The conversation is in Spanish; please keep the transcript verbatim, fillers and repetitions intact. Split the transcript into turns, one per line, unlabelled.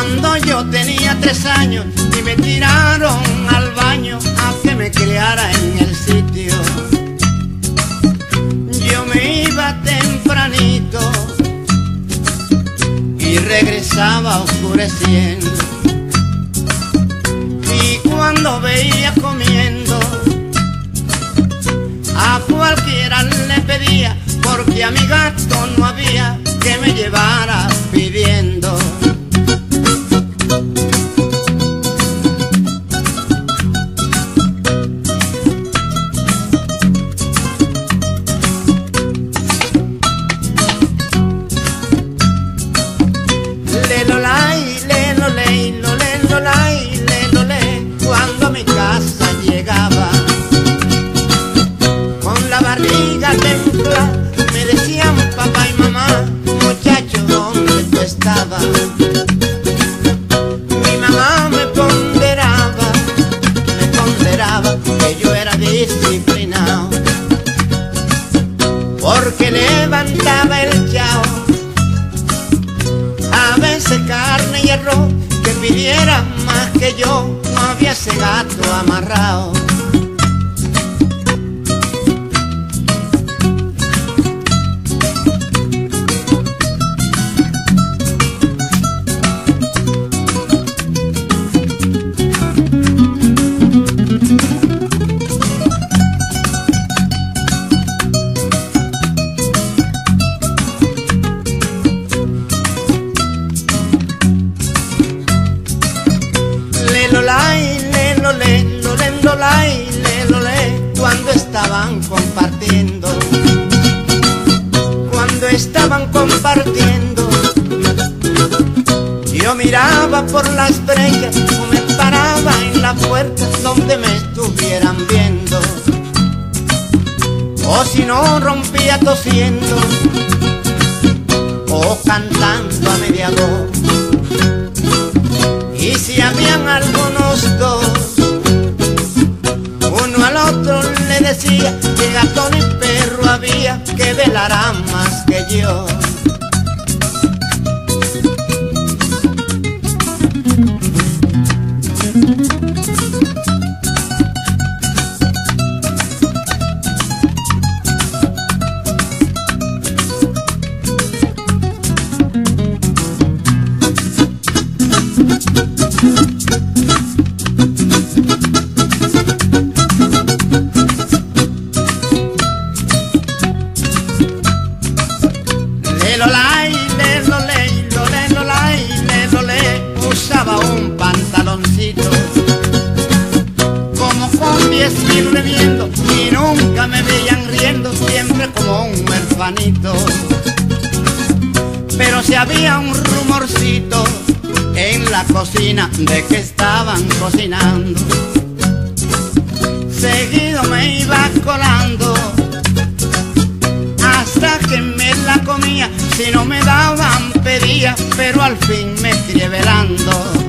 Cuando yo tenía tres años y me tiraron al baño a que me criara en el sitio. Yo me iba tempranito y regresaba oscureciendo. Y cuando veía comiendo, a cualquiera le pedía, porque a mi gato no había que me llevara pidiendo. Cuando a mi casa llegaba con la barriga temblada, me decían papá y mamá, muchacho, ¿dónde tú estabas? Mi mamá me ponderaba, me ponderaba que yo era disciplinado, porque levantaba el chao, a veces carne y arroz, que pidiera más que yo, no había ese gato amarrado. Cuando estaban compartiendo, cuando estaban compartiendo, yo miraba por las brechas o me paraba en la puerta donde me estuvieran viendo, o si no rompía tosiendo o cantando a media voz. Y si habían algunos dos, uno al otro le decía que gato ni perro había que velará más que yo. Usaba un pantaloncito como con diez mil remiendos y nunca me veían riendo, siempre como un huerfanito. Pero si había un rumorcito en la cocina de que estaban cocinando, seguido me iba colando hasta que me la comía. Si no me daban pedía, pero al fin me crié velando.